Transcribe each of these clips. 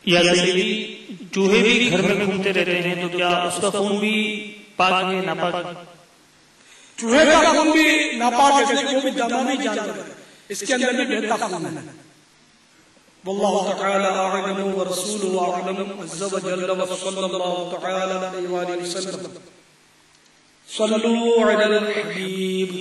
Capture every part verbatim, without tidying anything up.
یا سیدی چوہے بھی گھر میں گھومتے رہتے ہیں تو کیا اس کا خون بھی پاک ہے ناپاک؟ چوہے کا خون بھی ناپاک ہے، وہ بھی دماغی جانور ہے، اس کے اندر بھی بہتا خون ہے۔ واللہ تعالی اعلم ورسولہ اعلم عز وجل وصلی اللہ تعالی علیہ وآلہ وسلم۔ صلوا علی الحبیب۔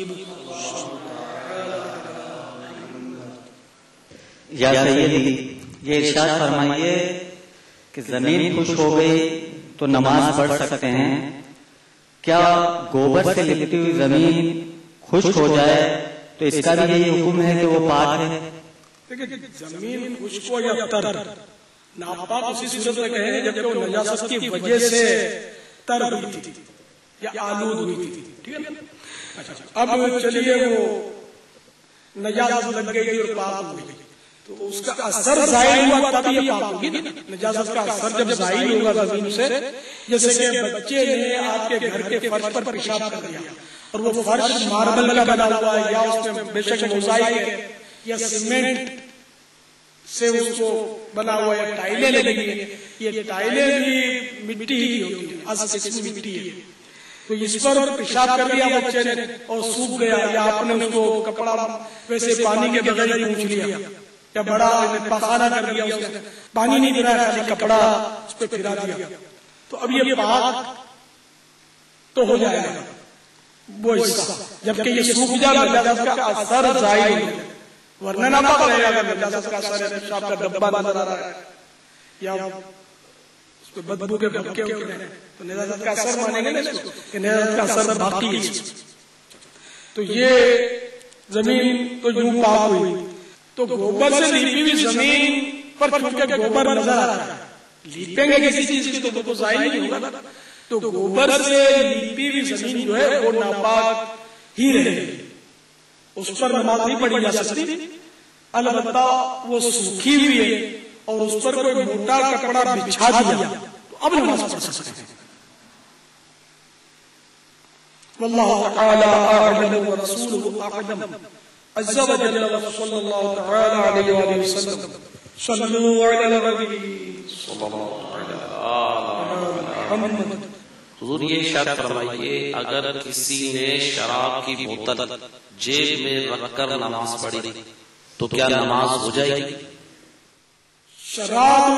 یا سیدی یہ ارشاد فرمائیے کہ زمین خشک ہو گئی تو نماز پڑھ سکتے ہیں، کیا گوبر سے لپٹی ہوئی زمین خشک ہو جائے تو اس کا بھی یہی حکم ہے کہ وہ پاک ہے؟ زمین خشک ہو یا تر، ناپاک اسی صورت میں کہیں گے جبکہ وہ نجاست کی وجہ سے تر ہوئی تھی یا آلود ہوئی تھی، ٹھیک ہے نا؟ اب چلیے وہ نجاست لگ گئی اور پاک ہو گئی تو اس کا اثر ظاہر ہوا تب یہ پاک ہوگی نا۔ نجاست کا اثر جب ظاہر ہوگا زمین سے، جیسے کہ بچے نے آپ کے گھر کے فرش پر پیشاب کر دیا اور وہ فرش ماربل کا بنا ہوا ہے یا اس میں بے شک موزائک ہے یا سیمنٹ سے اس کو بنا ہوا ہے، ٹائلیں لگی ہیں، یہ ٹائلیں بھی مٹی ہی ہوتی ہے، از قسم مٹی ہے، تو اس پر پیشاب کر دیا بچے نے اور سوکھ گیا یا آپ نے اس کو کپڑا ویسے پانی کے بغیر ہی پوچھ لیا یا بڑا پخانہ کر دیا، اس نے پانی نہیں گرایا، خالی کپڑا اس پہ پھرا دیا، تو اب یہ پاک تو ہو جائے گا وہ حصہ، جبکہ یہ سوکھ جائے نجاست کا اثر ظاہر ہو جائے، ورنہ ناپاک رہے گا۔ نجاست کا اثر ہے، پیشاب کا ڈبہ نظر آ رہا ہے یا اس پہ بدبو کے بھٹکے اٹھ رہے ہیں تو نجاست کا اثر مانیں گے نا اس کو کہ نجاست کا اثر باقی ہے۔ تو یہ زمین تو یوں پاک ہوئی، تو گوبر سے لیپی ہوئی زمین پر چونکہ گوبر نظر آ رہا ہے، لیپیں گے کسی چیز کی تو وہ ظاہر نہیں ہوگا، تو گوبر سے لیپی ہوئی زمین جو ہے وہ ناپاک ہی رہے گی، اس پر نماز نہیں پڑھی جا سکتی، البتہ وہ سوکھی ہوئی ہے اور اس پر کوئی موٹا کپڑا بچھا دیا تو اب نماز پڑھ سکتے ہیں۔ واللہ تعالی اعلم ورسولہ اعلم عز وجل وصلی اللہ تعالی علیہ وآلہ وسلم۔ صلوا علی النبی صلی اللہ علیہ وسلم۔ حضور یہ ارشاد فرمائیے اگر کسی نے شراب کی بوتل جیب میں رکھ کر نماز پڑھی تو کیا نماز ہو جائے گی؟ شراب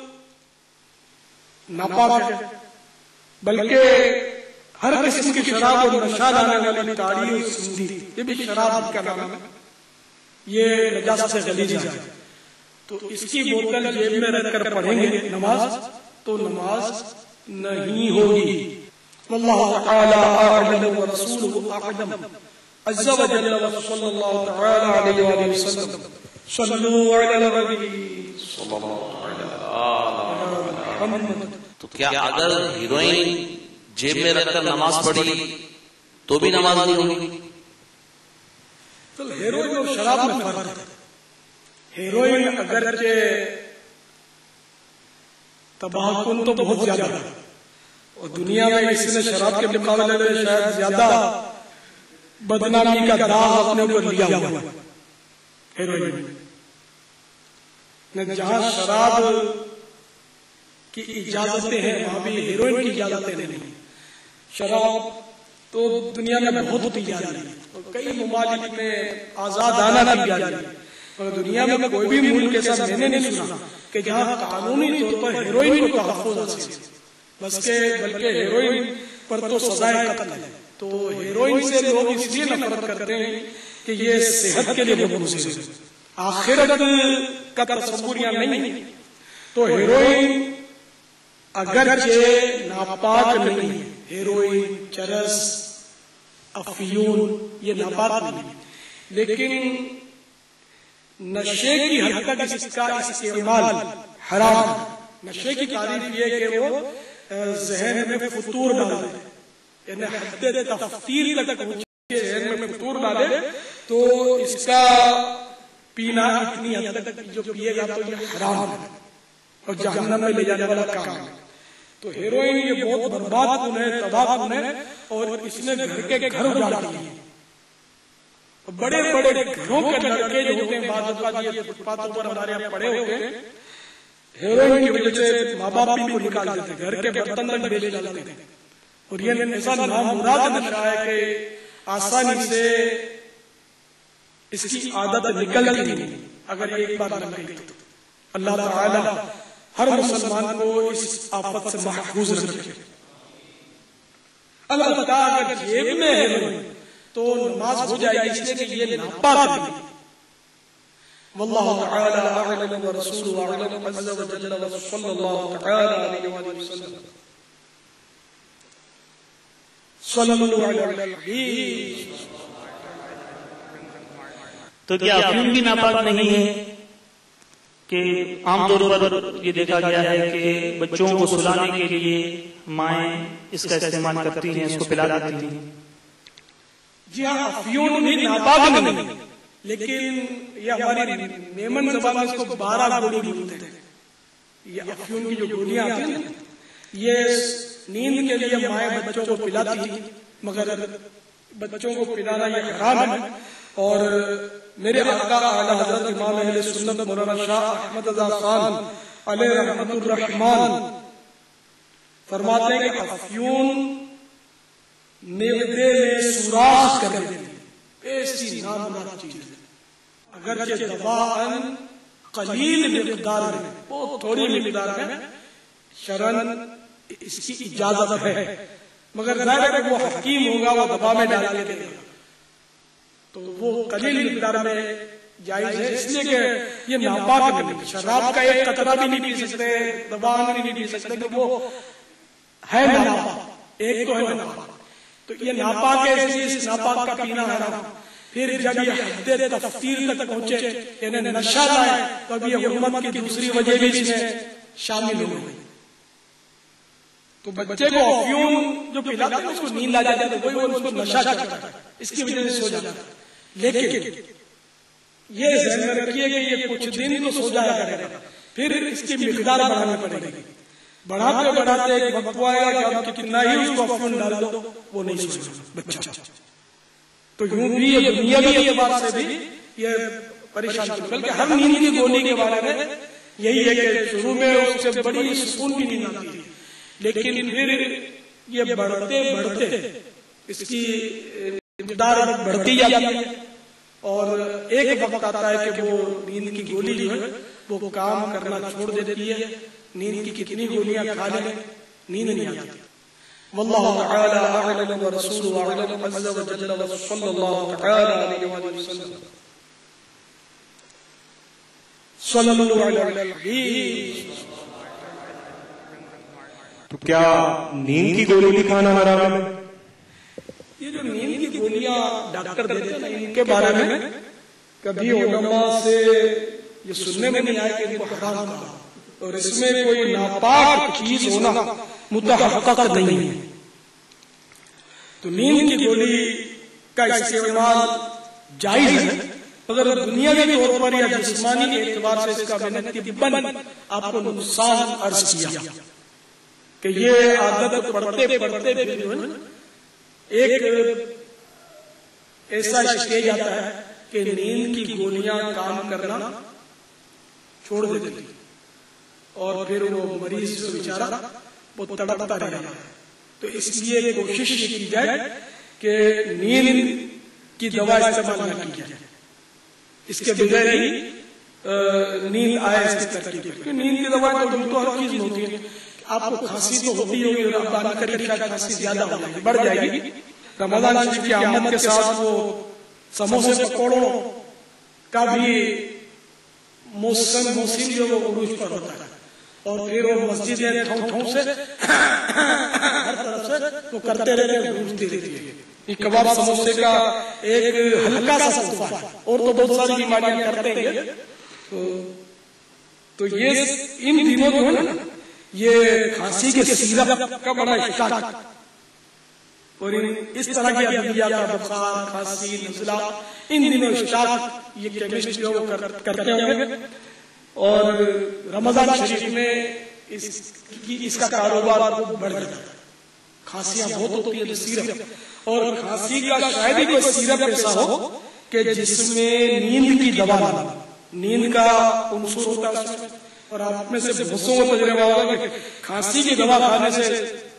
ناپاک ہے، بلکہ ہر قسم کی شراب اور نشہ لانے والی تاڑی اور سندھی یہ بھی شراب کا نام ہے، یہ نجاست سے غلیظ ہے، تو اس کی بوتل جیب میں رکھ کر پڑھیں گے نماز تو نماز نہیں ہوگی۔ واللہ تعالی اعلم ورسولہ اعلم عز وجل وصلی اللہ تعالی علیہ وآلہ وسلم۔ صلوا علی النبی صلی اللہ علیہ وسلم۔ تو کیا اگر ہیروئن جیب میں رکھ کر نماز پڑھی تو بھی نماز نہیں ہوگی؟ تو ہیروئن اور شراب میں فرق ہے۔ ہیروئن اگرچہ تباہ کن تو بہت زیادہ ہے اور دنیا میں اس نے شراب کے مقابلے میں شاید زیادہ بدنامی کا داغ اپنے اوپر لیا ہوا ہے۔ ہیروئن جہاں شراب کی اجازتیں ہیں وہاں بھی ہیروئن کی اجازتیں نہیں۔ شراب تو دنیا میں بہت پی جا رہی ہے اور کئی ممالک میں آزادانہ پی جا رہی ہے، مگر دنیا میں کوئی بھی ملک ایسا میں نے نہیں سنا کہ جہاں قانونی طور پر ہیروئن کو تحفظ حاصل ہے، بس کہ بلکہ ہیروئن پر تو سزائے قتل ہے۔ تو ہیروئن سے لوگ اس لیے نفرت کرتے ہیں کہ یہ صحت کے لیے بہت مضر ہے، آخرت کا تصور یہاں نہیں ہے۔ تو ہیروئن اگرچہ ناپاک نہیں ہے، ہیروئن، چرس، افیون یہ ناپاک نہیں ہے، لیکن نشے کی حد تک اس کا استعمال حرام ہے۔ نشے کی تعریف یہ کہ وہ ذہن میں فطور ڈالے، یعنی حد تفتیر تک ذہن میں فطور ڈالے تو اس کا پینا اتنی حد تک جو پیے گا تو یہ حرام ہے اور جہنم میں لے جانے والا کام ہے۔ تو ہیروئن یہ بہت برباد کن ہے، تباہ کن ہے اور اس نے گھر کے گھر اجاڑ دیے ہیں۔ بڑے بڑے گھروں کے لڑکے جو ہوتے ہیں بعض اوقات یہ فٹ پاتھوں پر ہمارے یہاں پڑے ہوتے ہیں ہیروئن کی وجہ سے ماں باپ بھی کو نکال دیتے، گھر کے برتن تک بیچ ڈالتے ہیں، اور یہ ایسا نامراد دکھ رہا ہے کہ آسانی سے اس کی عادت نکلتی نہیں اگر ایک بار لگ گئی تو۔ اللہ تعالی ہر مسلمان کو اس آفت سے محفوظ رکھے۔ البتہ اگر جیب میں ہے تو نماز ہو جائے گی، اس لیے کہ یہ ناپاک ہے۔ واللہ تعالی اعلم ورسولہ اعلم عز وجل وصلی اللہ تعالی علیہ وآلہ وسلم۔ صلی اللہ علیہ وسلم۔ تو کیا افیون بھی ناپاک نہیں ہے؟ کہ عام طور پر یہ دیکھا گیا ہے کہ بچوں کو سلانے کے لیے مائیں اس کا استعمال کرتی ہیں، اس کو پلا دیتی ہیں۔ جی ہاں، افیون بھی ناپاک نہیں، لیکن یہ ہماری میمن زبان میں اس کو بارہ گولی بولتے ہیں۔ یہ افیون کی جو گولیاں آتی ہیں یہ نیند کے لیے مائیں بچوں کو پلاتی ہیں، مگر بچوں کو پلانا یہ حرام ہے۔ اور میرے آقا اعلی حضرت امام اہل سنت مولانا شاہ احمد رضا خان علیہ رحمت الرحمان فرماتے ہیں کہ افیون معدے میں سوراخ کر دیتی ہے، ایسی نامراد چیز ہے۔ اگرچہ دواءً قلیل مقدار میں، بہت تھوڑی مقدار میں شرعاً اس کی اجازت ہے، مگر ظاہر ہے کہ وہ حکیم ہوگا، وہ دوا میں ڈال کے دے گا تو وہ قلیل مقدار میں جائز ہے، اس لیے کہ یہ ناپاک نہیں۔ شراب کا ایک قطرہ بھی نہیں پی سکتے، دوا بھی نہیں پی سکتے، کہ وہ ہے ناپاک، ایک تو ہے ناپاک، تو یہ ناپاک ہے، اس لیے اس ناپاک کا پینا حرام۔ پھر جب یہ حد تفطیر تک پہنچے، یعنی نشہ لائے، تو اب یہ حرمت کی دوسری وجہ بھی اس میں شامل ہو گئی۔ تو بچے کو افیون جو پلاتے ہیں اس کو نیند آ جاتی ہے، تو وہی اس کو نشہ چڑھتا ہے، اس کی وجہ سے سو جاتا ہے۔ لیکن یہ ذہن میں رکھیے کہ یہ کچھ دن تو سو جایا کرے گا، پھر اس کی مقدار بڑھانی پڑے گی۔ بڑھاتے بڑھاتے ایک وقت آئے گا کہ آپ کتنا ہی اس کو افیون ڈال دو وہ نہیں سو گا بچہ۔ تو یوں بھی یہ دنیاوی اعتبار سے بھی یہ پریشان ہے، بلکہ ہر نیند کی گولی کے بارے میں یہی ہے کہ شروع میں اس سے بڑی سکون کی نیند آتی ہے، لیکن پھر یہ بڑھتے بڑھتے اس کی مقدار بڑھتی جاتی ہے، اور ایک وقت آتا ہے کہ وہ نیند کی گولی جو ہے وہ کام کرنا چھوڑ دیتی ہے۔ نیند کی کتنی گولیاں کھا لیں نیند نہیں آتی۔ واللہ تعالی اعلم ورسولہ اعلم عز وجل وصلی اللہ تعالی علیہ وآلہ وسلم۔ صلی اللہ علیہ وسلم۔ تو کیا نیند کی گولی بھی کھانا حرام ہے؟ یہ جو نیند کی گولیاں ڈاکٹر دیتے ہیں ان کے بارے میں کبھی علماء سے یہ سننے میں نہیں آیا کہ ان کو حرام کہا، اور اس میں کوئی ناپاک چیز ہونا متحقق نہیں ہے۔ تو نیند کی گولی کا استعمال جائز ہے، مگر دنیاوی طور پر یا جسمانی اعتبار سے اس کا میں نے طباً آپ کو نقصان عرض کیا کہ یہ عادت پڑھتے پڑھتے پھر جو ہے ایک ایسا اسٹیج آتا ہے کہ نیند کی گولیاں کام کرنا چھوڑ دیتی، اور پھر وہ مریض جو بیچارہ وہ تڑپتا رہتا ہے۔ تو اس لیے کوشش یہ کی جائے کہ نیند کی دوا استعمال نہ کی جائے، اس کے بغیر ہی نیند آئے اس کی ترکیب، کیونکہ نیند کی دوا تو ہر چیز میں ہوتی ہے۔ آپ کو کھانسی تو ہوتی ہوگی، اور آپ بات کریں شاید کھانسی زیادہ ہو جائے گی، بڑھ جائے گی۔ رمضان شریف کی آمد کے ساتھ وہ سموسے پکوڑوں کا بھی موسم موسم جو وہ عروج پر ہوتا ہے، اور پھر وہ مسجدیں ٹھوں ٹھوں سے ہر طرف سے وہ کرتے رہتے ہیں، گونجتی رہتی ہے۔ یہ کباب سموسے کا ایک ہلکا سا صفحہ ہے، اور تو بہت ساری بیماریاں کرتے ہیں۔ تو یہ ان دنوں جو ہے نا یہ کھانسی کے سیرپ کا بڑا اشتہار، اور اس طرح کی ادویات کا بخار، کھانسی، نزلہ، ان دنوں اسٹاک یہ کیمسٹ جو کرتے ہوں گے، اور رمضان شریف میں اس کی اس کا کاروبار بڑھ جاتا ہے۔ کھانسیاں بہت ہوتی ہیں سیرپ، اور کھانسی کا شاید ہی کوئی سیرپ ایسا ہو کہ جس میں نیند کی دوا نہ، نیند کا عنصر ہوتا ہے اس میں، اور آپ میں سے بہتوں کو تجربہ ہوگا کہ کھانسی کی دوا کھانے سے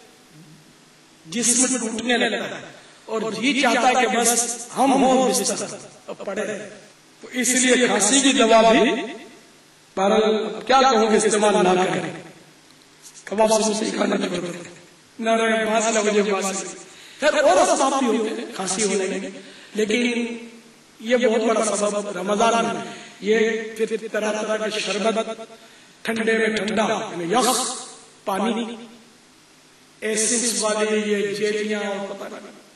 جسم ٹوٹنے لگتا ہے اور جی چاہتا ہے کہ بس ہم ہوں بستر اب پڑے. تو اس لیے کھانسی کی دوا بھی کیا کہوں کہ استعمال نہ کریں. کباب سے کھانا چھوڑ دیں نہ رہے بانس نہ وجہ بانس. خیر اور اسباب بھی ہوتے ہیں کھانسی ہونے کے، لیکن یہ بہت بڑا سبب رمضان میں یہ پھر طرح طرح کے شربت، ٹھنڈے میں ٹھنڈا یعنی یخ پانی، ایسنس والے یہ جیلیاں اور پتہ نہیں